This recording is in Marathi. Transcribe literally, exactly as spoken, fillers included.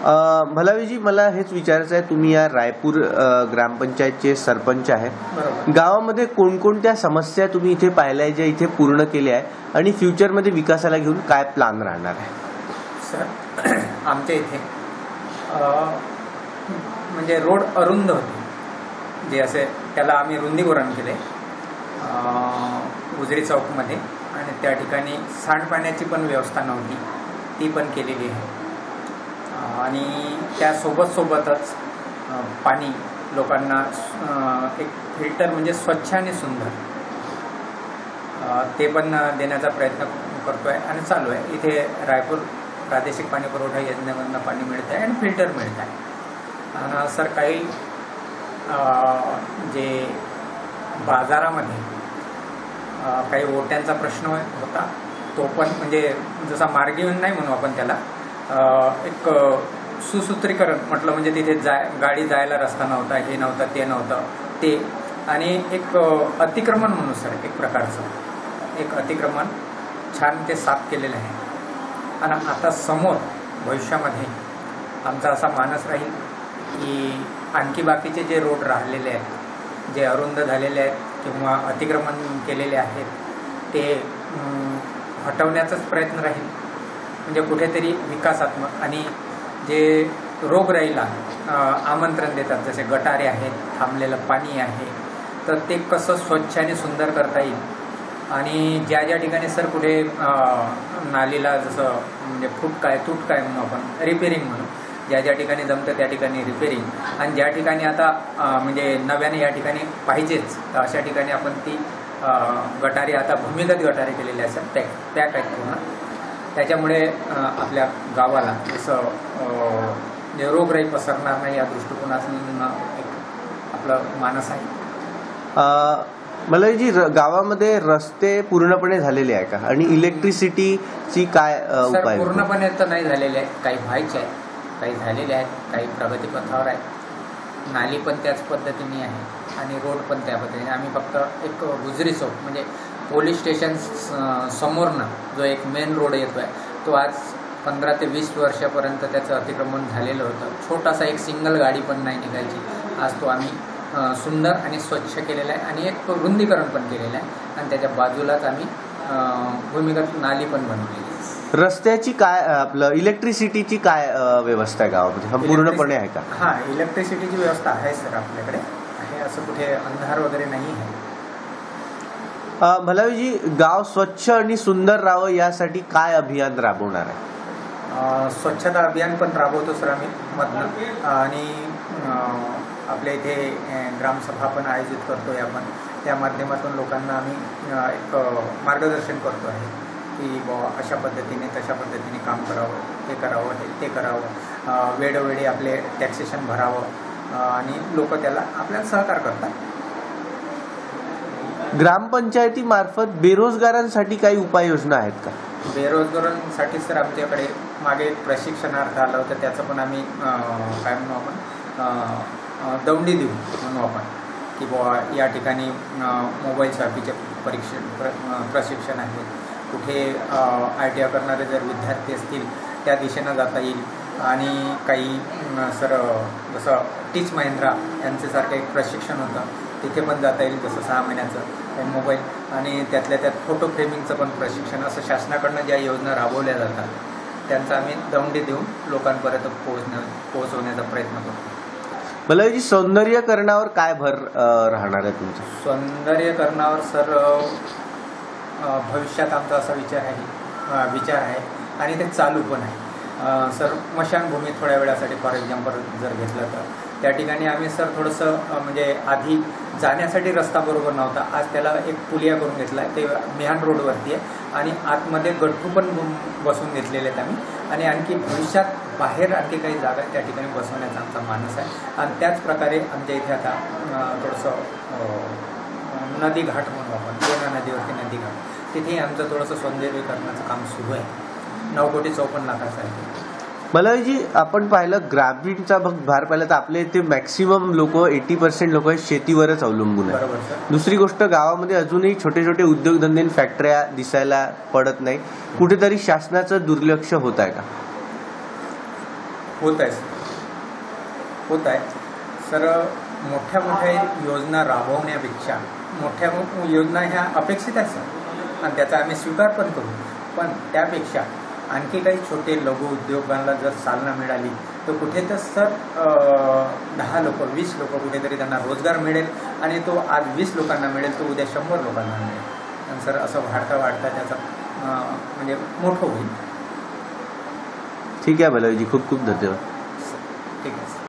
भलावीजी, मला हेच विचारायचं आहे, तुम्ही या रायपूर ग्रामपंचायतचे सरपंच आहे. गावामध्ये कोणकोणत्या समस्या तुम्ही इथे पाहिल्या ज्या इथे पूर्ण केल्या आहे आणि फ्युचरमध्ये विकासाला घेऊन काय प्लॅन राहणार आहे? सर, आमच्या इथे म्हणजे रोड अरुंद होते, जे असे त्याला आम्ही रुंदीकरण केले उजरी चौकमध्ये, आणि त्या ठिकाणी सांडपाण्याची पण व्यवस्था नव्हती, ती पण केलेली आहे. आणि त्यासोबत सोबतच पाणी लोकांना एक फिल्टर म्हणजे स्वच्छ आणि सुंदर ते पण देण्याचा प्रयत्न करतो आहे आणि चालू आहे. इथे रायपूर प्रादेशिक पाणी पुरवठा योजनेमधून पाणी मिळत आहे आणि फिल्टर मिळत आहे. आणि सर, काही जे बाजारामध्ये काही ओट्यांचा प्रश्न होता, तो पण म्हणजे जसा मार्गी नाही म्हणू आपण त्याला, एक सुसूत्रीकरण म्हटलं म्हणजे तिथे जाय गाडी जायला रस्ता नव्हता, हे नव्हतं, ते नव्हतं ते, आणि एक अतिक्रमण म्हणू सर, एक प्रकारचं एक अतिक्रमण छान ते साफ केलेलं आहे. आणि आता समोर भविष्यामध्ये आमचा असा मानस राहील की आणखी बाकीचे जे रोड राहिलेले आहेत, जे अरुंद झालेले आहेत किंवा अतिक्रमण केलेले आहेत, ते हटवण्याचाच प्रयत्न राहील. म्हणजे कुठेतरी विकासात्मक आणि जे रोगराईला आमंत्रण देतात, जसे गटारे आहेत, थांबलेलं पाणी आहे, तर ते कसं स्वच्छ आणि सुंदर करता येईल. आणि ज्या ज्या ठिकाणी सर कुठे नालीला जसं म्हणजे फूट काय तूट काय म्हणू आपण, रिपेरिंग म्हणू, ज्या ज्या ठिकाणी जमतं त्या ठिकाणी रिपेरिंग, आणि ज्या ठिकाणी आता म्हणजे नव्याने या ठिकाणी पाहिजेच तर अशा ठिकाणी आपण ती गटारी आता भूमिगत गटारी केलेली असतात, पॅक पॅक आहेत पूर्ण. त्याच्यामुळे आपल्या गावाला जसं म्हणजे रोगराई पसरणार नाही या दृष्टिकोनातून एक आपलं मानस आहे. मला जी गावामध्ये रस्ते पूर्णपणे झालेले आहे का, आणि इलेक्ट्रिसिटीची काय उपाय? पूर्णपणे तर नाही झालेले आहेत, काही व्हायचे आहेत, काही झालेले आहेत, काही प्रगतीपथावर आहेत. नाली पण त्याच पद्धतीने आहे आणि रोड पण त्या पद्धतीने. आम्ही फक्त एक गुजरी चौक म्हणजे पोलीस स्टेशन समोरनं जो एक मेन रोड येतो आहे, तो आज पंधरा ते वीस वर्षापर्यंत त्याचं अतिक्रमण झालेलं होतं. छोटासा एक सिंगल गाडी पण नाही निघायची. आज तो आम्ही सुंदर आणि स्वच्छ केलेला आहे आणि एक रुंदीकरण पण केलेलं आहे, आणि त्याच्या बाजूलाच आम्ही भूमिगत नाली पण बनवलेली आहे. रस्त्याची काय, आपलं इलेक्ट्रिसिटीची काय व्यवस्था आहे गावामध्ये, संपूर्णपणे आहे का? हां, इलेक्ट्रिसिटीची व्यवस्था आहे सर, आपल्याकडे आहे. असं कुठे अंधार वगैरे नाही आहे. भलावीजी, गाव स्वच्छ आणि सुंदर राहावं यासाठी काय अभियान राबवणार आहे? स्वच्छता अभियान पण राबवतो सर आम्ही मधनं, आणि आपल्या इथे ग्रामसभा पण आयोजित करतोय आपण. त्या माध्यमातून लोकांना आम्ही एक मार्गदर्शन करतो आहे की बाबा अशा पद्धतीने तशा पद्धतीने काम करावं, हे करावं, हे ते करावं, वेळोवेळी आपले टॅक्सेशन भरावं, आणि लोक त्याला आपल्याला सहकार करतात. ग्रामपंचायतीमार्फत बेरोजगारांसाठी काही उपाययोजना आहेत का? बेरोजगारांसाठी सर आमच्याकडे मागे प्रशिक्षणार्थ आलं होतं, त्याचं पण आम्ही काय म्हणू आपण दौंडी देऊ म्हणू आपण, की बुवा या ठिकाणी मोबाईल साठीचे परीक्षण प्र प्रशिक्षण आहे. कुठे आय टी आय करणारे जर विद्यार्थी असतील त्या दिशेनं जाता येईल. आणि काही सर जसं टीच महिंद्रा यांच्यासारखं एक प्रशिक्षण होतं, तिथे पण जाता येईल, जसं सहा महिन्याचं मोबाईल, आणि त्यातल्या त्यात फोटो फ्रेमिंगचं पण प्रशिक्षण. असं शासनाकडनं ज्या योजना राबवल्या जातात त्यांचा आम्ही दौंडी देऊन लोकांपर्यंत पोहोचण्या पोहोचवण्याचा प्रयत्न करतो. मला जी सौंदर्यकरणावर काय भर राहणार आहे तुमचं? सौंदर्यकरणावर सर भविष्यात आमचा असा विचार आहे विचार आहे आणि ते चालू पण आहे. सर स्मशानभूमी थोड्या वेळासाठी फॉर एक्झाम्पल जर घेतलं तर त्या ठिकाणी आम्ही सर थोडंसं म्हणजे आधी जाण्यासाठी रस्ता बरोबर नव्हता, आज त्याला एक पुलिया करून घेतला आहे. ते मिहान रोडवरती आहे आणि आतमध्ये गटरू पण बसवून घेतलेले आहेत आम्ही. आणि आणखी भविष्यात बाहेर आणखी काही जागा त्या ठिकाणी बसवण्याचा आमचा मानस आहे. आणि त्याच प्रकारे आमच्या इथे आता थोडंसं नदी घाट म्हणू आपण, पूर्णा नदीवरती नदी घाट, तिथेही आमचं थोडंसं सौंदर्यीकरणाचं काम सुरू आहे. नऊ कोटी चौपन्न लाखाचं आहे. मला जी आपण पाहिलं ग्रामीणचा भार पाहिला तर आपल्या इथे मॅक्सिमम लोक एटी पर्सेंट लोक शेतीवरच अवलंबून आहे. बरोबर सर. दुसरी गोष्ट, गावामध्ये अजूनही छोटे छोटे उद्योगधंदे फॅक्टऱ्या दिसायला पडत नाही. कुठेतरी शासनाचं दुर्लक्ष होत आहे का? होत आहे होत आहे सर. मोठ्या मोठ्या योजना राबवण्यापेक्षा मोठ्या मो- योजना ह्या अपेक्षित आहेत सर आणि त्याचा आम्ही स्वीकार पण करू. पण त्यापेक्षा आणखी काही छोटे लघु उद्योगांना जर चालना मिळाली तर कुठे तर सर दहा लोक वीस लोक कुठेतरी त्यांना रोजगार मिळेल आणि तो आज वीस लोकांना मिळेल तो उद्या शंभर लोकांना मिळेल आणि सर असं वाढता वाढता त्याचा अं, म्हणजे मोठं होईल. ठीक आहे बलवीजी, खूप खूप धन्यवाद. ठीक आहे.